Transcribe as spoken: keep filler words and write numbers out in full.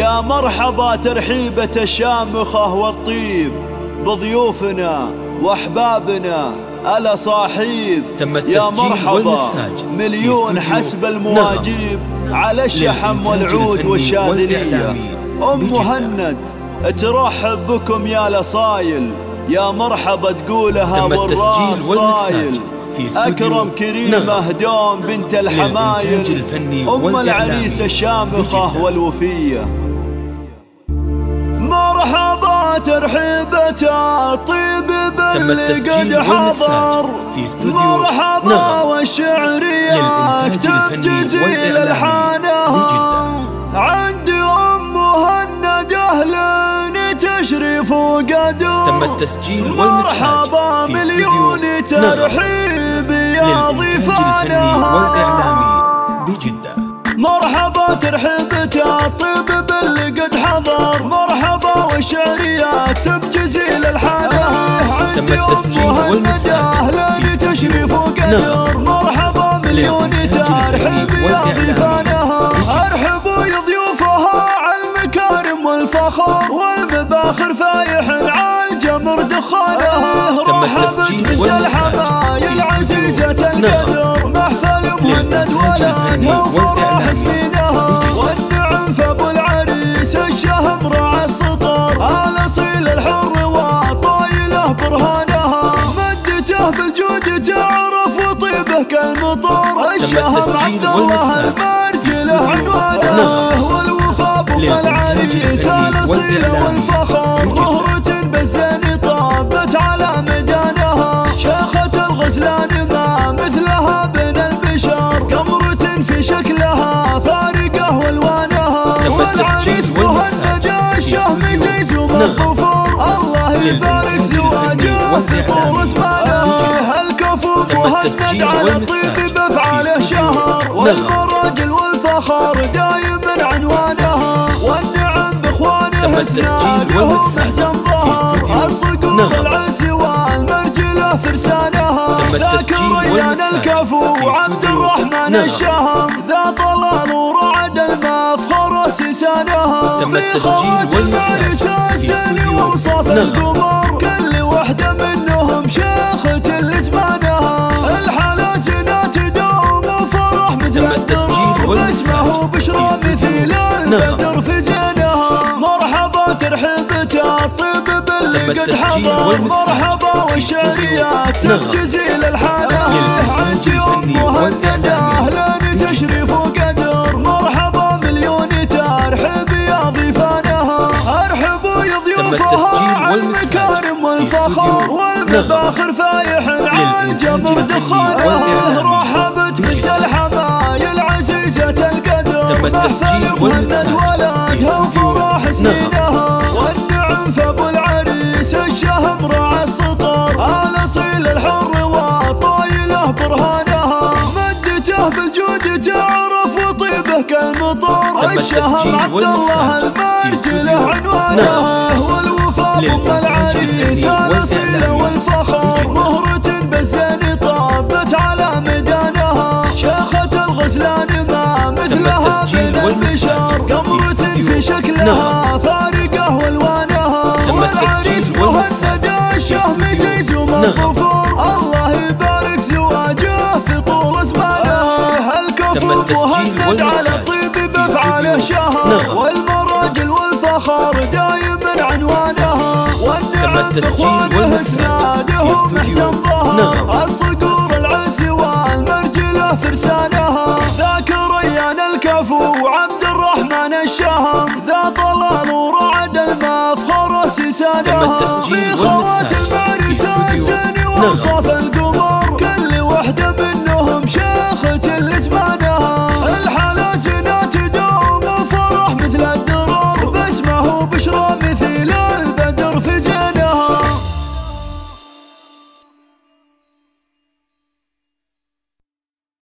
يا مرحبا ترحيبة الشامخة والطيب بضيوفنا واحبابنا ألا صاحيب. يا مرحبا مليون حسب المواجيب على الشحم والعود والشاذلية. أم مهند ترحب بكم يا لصايل، يا مرحبا تقولها والراس طايل. أكرم كريمة دوم بنت الحمايل، أم العريس الشامخة والوفية. مرحبا ترحيبة الطيب باللي قد حضر، مرحبا والشعرية اكتب جزيل الحانها. عندي أم مهند أهل تشريف وقدر، تم التسجيل مرحبا مليون ترحيب يا ضيفانها والإعلامي بجدة. مرحبا ترحيبة الطيب باللي قد حضر، مرحبا والشعرية اكتب جزيل الحانها. عندي أم مهند أهل تشريف وقدر، مرحبا مليون ترحيب يا ضيفانها. ارحبوا يا ضيوفها على المكارم والفخر، والمباخر فايح على الجمر دخانها. رحبت بنت الحمايل عزيزة القدر، محفل مهند ولدها وفرح سنينها. والنعم فابو العريس الشهم راعى السطر، الاصيل الحر وطايله برهانها. مدته بالجود تعرف وطيبه كالمطر، الشهم عبد الله المرجله عنوانه. والوفا بام العريس الاصيل والفخر، مهرة بالزين طابت على ميدانها. شيخة الغزلان ما مثلها بين البشر، قمرة في شكلها فارقة والوانها. والعريس مهند الشهم زيز ومغفور، الله يبارك زواجه في طول زمانها. الكفو مهند على الطيب بافعاله شهر، والمراجل والفخر دايما عنوانها. والنعم باخوانه اسنادهم محزن ظهر، الصقور العز والمرجله فرسانها. ذاك ريان الكفو عبد الرحمن الشهم، ذا طلال ورعد المفخر سيسانها. في خوات العريس السن وصف القمر، كل وحده منهم شيخة لزمانها. الحلازنا تدوم وفرح مثل الدرر، اسمه بشرى مثيل البدر في زينها. مرحبا ترحيبة الطيب باللي قد حضر، مرحبا والشعرية اكتب جزيل الحانها. عندي أم مهند أهل تشريف وقدر، مرحبا مليون ترحيب يا ضيفانها. ارحبوا يا ضيوفها على المكارم والفخر، والمباخر فايح على الجمر دخانها. رحبت بنت الحمايل عزيزة القدر، محفل مهند ولدها وفرح سنينها. والنعم فابو العريس الشهم راعى السطر، الاصيل الحر وطايله برهانها. مدته بالجود تعرف وطيبه كالمطر، الشهم عبد الله المرجله عنوانها. والوفا بام العريس الاصيل والفخر، مهرة بالزين طابت على ميدانها. شيخة الغزلان ما مثلها بين البشر، قمرة في شكلها فارقة والوانها. والعريس مهند الشهم زيز ومغفور، الله يبارك زواجه في طول زمانها. الكفو مهند على الطيب بافعاله شهر، والمراجل والفخر دايما عنوانها. والنعم باخوانه اسنادهم محزن ظهر، الصقور العز والمرجله فرسانها. ذاك ريان الكفو عبد الرحمن الشهم، ذا طلال ورعد المفخر سيسانها. في خوات المعرس السن وصف